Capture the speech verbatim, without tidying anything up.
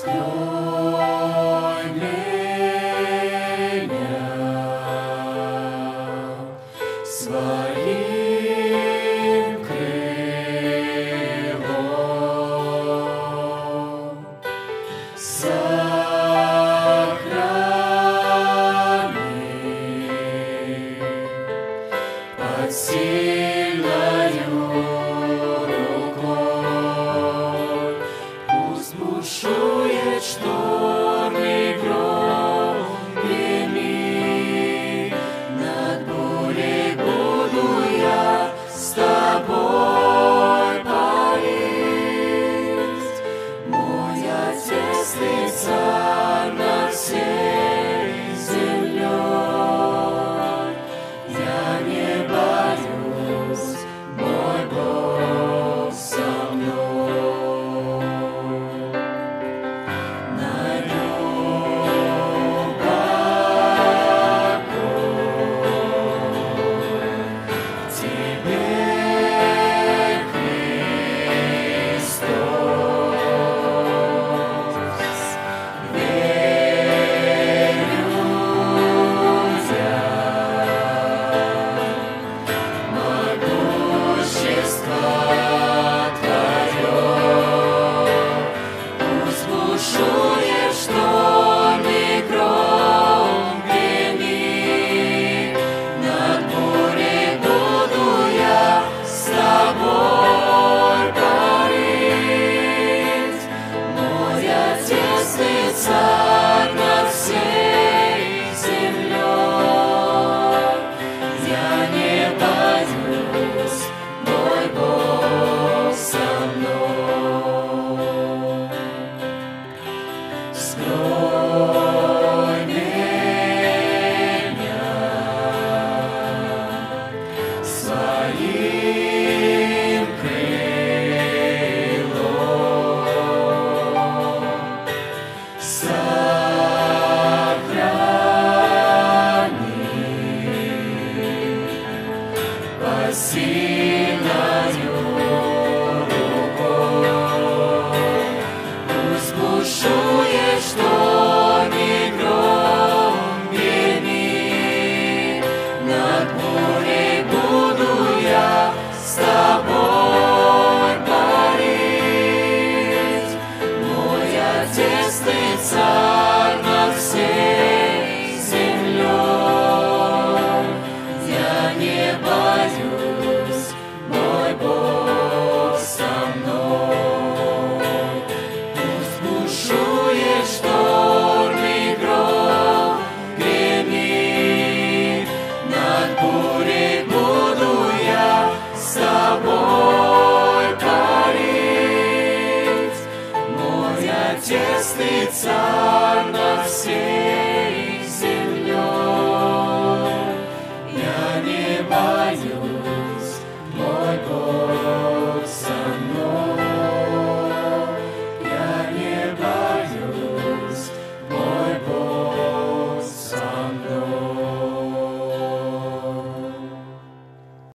Скрой меня своим крылом, сохрани под сильною рукой. Пусть бушует шторм и гром, прими, над бурей буду я с тобой парить. Мой Отечный Царь над всей землей, я не боюсь, мой Бог со мной. На нем покой тебе, Христос, верю я. Могущество Твое пусть бушует шторм и гром, прими, над бурей буду я с тобой парить. Мой Отечный Царь над всей землей, я не боюсь, мой Бог со мной. Скрой меня своим крылом, сохрани под сильною рукой. Пусть бушует шторм и гром, прими, над бурей буду я с тобой парить. Мой Отечный Царь над всей землей, я не боюсь, мой Бог со мной. Пусть бушует шторм и гром, прими, над бурей буду я с тобой парить. Мой Отечный Царь над всей